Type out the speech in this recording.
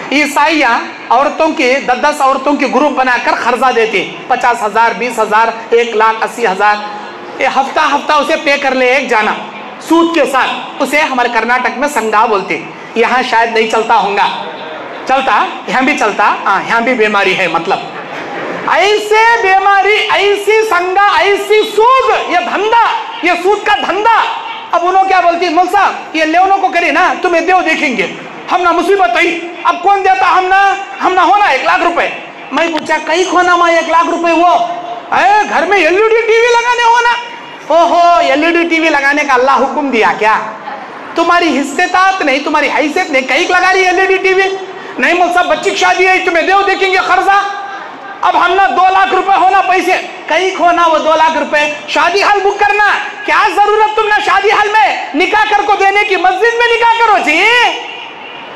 ईसाइयाँ औरतों के 10-10 औरतों के ग्रुप बनाकर खर्चा देते, 50,000, 20,000, 1,80,000, ये हफ्ता उसे पे कर ले एक जाना सूद के साथ। उसे हमारे कर्नाटक में संगा बोलते, यहाँ शायद नहीं चलता होगा, चलता यहाँ भी चलता, हाँ यहाँ भी बीमारी है। मतलब ऐसे बीमारी, ऐसी संगा, ऐसी सूद, ये धंधा, ये सूद का धंधा। अब उन्होंने क्या बोलती, मौल साहब ये लेवनों को करे ना तुम्हें देव देखेंगे, हम ना मुसीबत हुई, अब कौन देता, हम ना होना 1 लाख रुपए। मैं पूछा कहीं खोना मैं 1 लाख रुपए, वो घर में एलईडी टीवी लगाने हो ना। ओहो एलईडी टीवी लगाने का अल्लाह हुक्म दिया क्या? तुम्हारी हिस्सेदात नहीं, तुम्हारी हैसियत नहीं, कहीं लगा रही एलईडी टीवी? नहीं मौल साहब बच्ची की शादी है, तुम्हें देव देखेंगे खर्चा। अब हम ना 2 लाख रुपए होना पैसे, कहीं खोना वो 2 लाख रुपए, शादी हाल बुक करना, क्या जरूरत तुमने शादी हाल में निकाह कर को देने की, मस्जिद में निकाह करो जी।